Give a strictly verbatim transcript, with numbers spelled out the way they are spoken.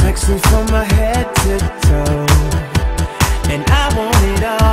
Sexy from my head to toe, and I want it all.